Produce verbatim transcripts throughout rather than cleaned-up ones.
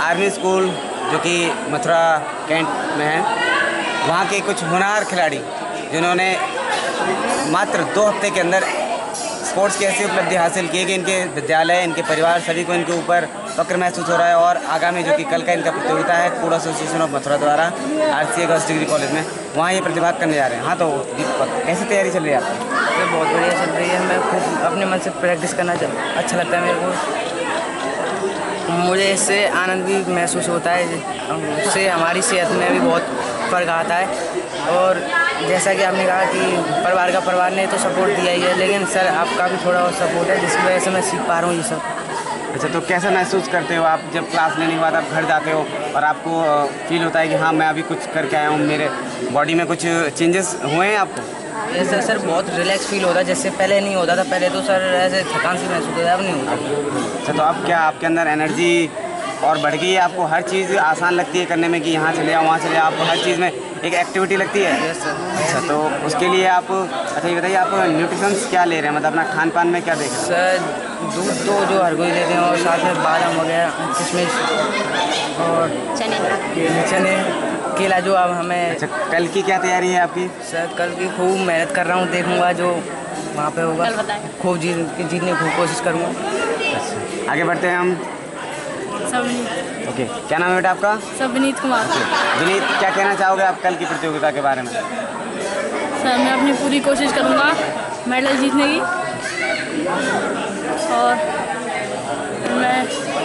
Army school जो कि Mathura cantt में है, वहाँ के कुछ होनहार खिलाड़ी जिन्होंने मात्र दो हफ्ते के अंदर स्पोर्ट्स की ऐसी उपलब्धि हासिल की कि इनके विद्यालय, इनके परिवार, सभी को इनके ऊपर फक्र महसूस हो रहा है। और आगामी जो कि कल का इनका प्रतियोगिता है फूड एसोसिएशन ऑफ मथुरा द्वारा R C A girls degree college में, वहाँ ये प्रतिभाग करने जा रहे हैं। हाँ, तो कैसी तैयारी चल रही है आपकी? ये बहुत बढ़िया चल रही है। मैं खूब अपने मन से प्रैक्टिस करना अच्छा लगता है मेरे को। मुझे इससे आनंद भी महसूस होता है, उससे हमारी सेहत में भी बहुत फर्क आता है। और जैसा कि आपने कहा कि परिवार का परिवार ने तो सपोर्ट दिया ही है, लेकिन सर आपका भी थोड़ा और सपोर्ट है, जिसकी वजह से मैं सीख पा रहा हूँ ये सब। अच्छा, तो कैसा महसूस करते हो आप जब क्लास लेने के बाद आप घर जाते हो और आपको फील होता है कि हाँ मैं अभी कुछ करके आया हूँ, मेरे बॉडी में कुछ चेंजेस हुए हैं आपको? ऐसा सर बहुत रिलैक्स फील होता है, जैसे पहले नहीं होता था। पहले तो सर ऐसे थकान सी महसूस होता है, अब नहीं होता। अच्छा, तो अब क्या आपके अंदर एनर्जी और बढ़ गई है? आपको हर चीज़ आसान लगती है करने में कि यहाँ चले आओ वहाँ चले आओ, आपको हर चीज़ में एक एक्टिविटी लगती है? Yes sir. अच्छा, तो उसके लिए आप अच्छा ये बताइए आप न्यूट्रिशंस क्या ले रहे हैं, मतलब अपना खान पान में क्या देख रहे हैं? सर दूध तो जो हर कोई लेते हैं, और साथ में बादाम वगैरह, किशमिश और चने चने केला जो अब हमें। अच्छा, कल की क्या तैयारी है आपकी? सर कल की खूब मेहनत कर रहा हूँ, देखूँगा जो वहाँ पे होगा खूब जीत जीतने की कोशिश करूँगा। अच्छा, आगे बढ़ते हैं हम। सबनीत। ओके, क्या नाम है बेटा आपका? सबनीत कुमार। विनीत, क्या कहना चाहोगे आप कल की प्रतियोगिता के बारे में? सर मैं अपनी पूरी कोशिश करूँगा मेडल जीतने की, और मैं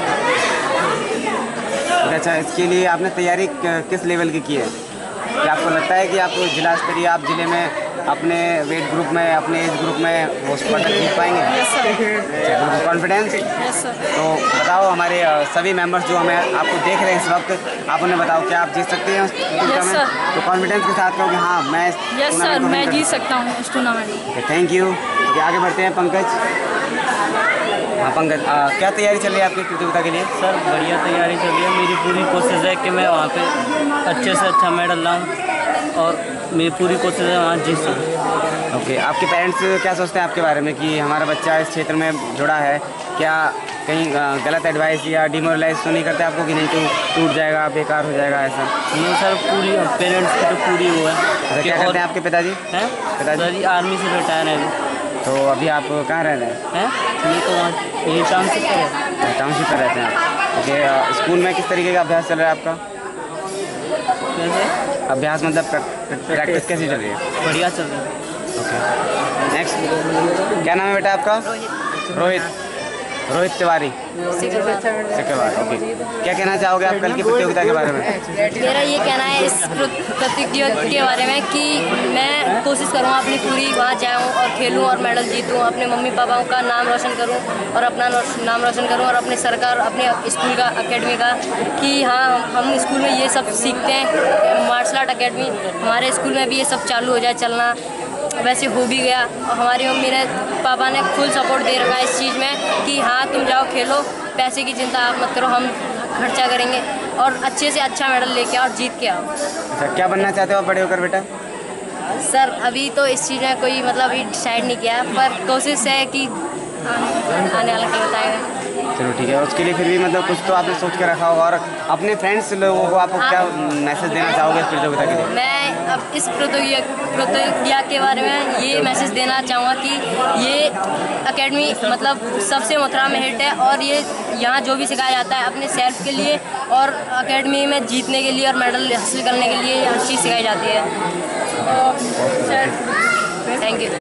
अच्छा, इसके लिए आपने तैयारी किस लेवल की की है? क्या आपको लगता है कि आप जिला स्तरीय, आप जिले में अपने वेट ग्रुप में, अपने एज ग्रुप में वो पदक जीत पाएंगे? Yes sir. Confidence? Yes sir. तो बताओ हमारे सभी मेंबर्स जो हमें आपको देख रहे हैं इस वक्त, आप उन्हें बताओ क्या आप जीत सकते हैं उस टूर्नामेंट में? तो कॉन्फिडेंस के साथ कहो कि हाँ मैं यस सर मैं जीत सकता हूँ इस टूर्नामेंट। Thank you. आगे बढ़ते हैं पंकज। हाँ पंकज, क्या तैयारी चल रही है आपकी प्रतियोगिता के लिए? सर बढ़िया तैयारी चल रही है। मेरी पूरी कोशिश है कि मैं वहाँ पे अच्छे से अच्छा मेडल लाऊँ, और मेरी पूरी कोशिश है वहाँ जीत सकूँ। ओके, आपके पेरेंट्स क्या सोचते हैं आपके बारे में कि हमारा बच्चा इस क्षेत्र में जुड़ा है? क्या कहीं गलत एडवाइस या डिमोरलाइज तो नहीं करते आपको कि नहीं तो टूट जाएगा, बेकार हो जाएगा ऐसा? नहीं सर, पूरी पेरेंट्स की तो पूरी वो है। अच्छा, क्या करते हैं आपके पिताजी? हैं पिताजी आर्मी से रिटायर है अभी। तो अभी आप कहाँ रह रहे हैं? हैं ये तो वहाँ यही टाउनशिप पर है। टाउनशिप पर रहते हैं आप? ओके, स्कूल में किस तरीके का अभ्यास चल रहा है आपका? कैसे अभ्यास मतलब प्रैक्टिस कैसी चल रही है? बढ़िया चल रही है। ओके, नेक्स्ट क्या नाम है बेटा आपका? रोहित। रोहित तिवारी सिकरवार। ओके, क्या कहना चाहोगे आप कल की प्रतियोगिता के बारे में? मेरा ये कहना है इस प्रतियोगिता के बारे में कि मैं कोशिश करूँगा अपनी पूरी, वहाँ जाऊँ और खेलूँ और मेडल जीतूँ, अपने मम्मी पापा का नाम रोशन करूँ और अपना नाम रोशन करूँ, और अपने सरकार, अपने स्कूल का, अकेडमी का, कि हाँ हम स्कूल में ये सब सीखते हैं। मार्शल आर्ट अकेडमी हमारे स्कूल में भी ये सब चालू हो जाए चलना, वैसे हो भी गया। और हमारी मम्मी ने, पापा ने फुल सपोर्ट दे रखा है इस चीज़ में कि हाँ तुम जाओ खेलो, पैसे की चिंता आप मत करो, हम खर्चा करेंगे और अच्छे से अच्छा मेडल लेके आओ और जीत के आओ। अच्छा, क्या बनना चाहते हो आप बड़े होकर बेटा? सर अभी तो इस चीज़ में कोई मतलब अभी डिसाइड नहीं किया, पर कोशिश है कि आने वाला क्या बताएगा। चलो ठीक है, उसके लिए फिर भी मतलब कुछ तो आपने सोच के रखा होगा। और अपने फ्रेंड्स लोगों को आप क्या मैसेज देना चाहोगे इस प्रतियोगिता के लिए? मैं अब इस प्रतियोगिता के बारे में ये मैसेज देना चाहूँगा कि ये एकेडमी मतलब सबसे मथुरा में हिट है, और ये यहाँ जो भी सिखाया जाता है अपने सेल्फ के लिए और एकेडमी में जीतने के लिए और मेडल हासिल करने के लिए हर चीज़ सिखाई जाती है।